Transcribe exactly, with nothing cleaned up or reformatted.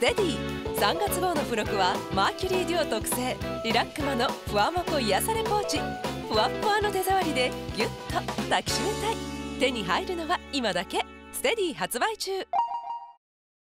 テディさんがつ号の付録はマーキュリーデュオ特製リラックマのふわもこ癒されポーチ。ふわっふわの手触りでギュッと抱きしめたい。手に入るのは今だけ。ステディ発売中。